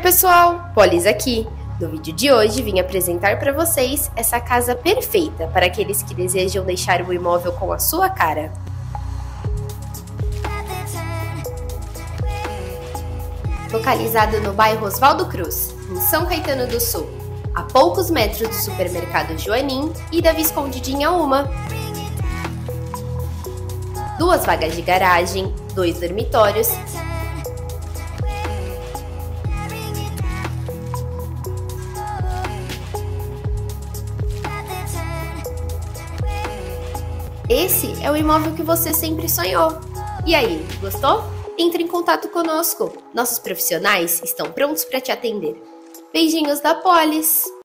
pessoal, Polis aqui. No vídeo de hoje vim apresentar para vocês essa casa perfeita para aqueles que desejam deixar o imóvel com a sua cara. Localizado no bairro Oswaldo Cruz, em São Caetano do Sul, a poucos metros do supermercado Joanim e da Visconde de Inhaúma. 2 vagas de garagem, 2 dormitórios, esse é o imóvel que você sempre sonhou. E aí, gostou? Entre em contato conosco. Nossos profissionais estão prontos para te atender. Beijinhos da Polis!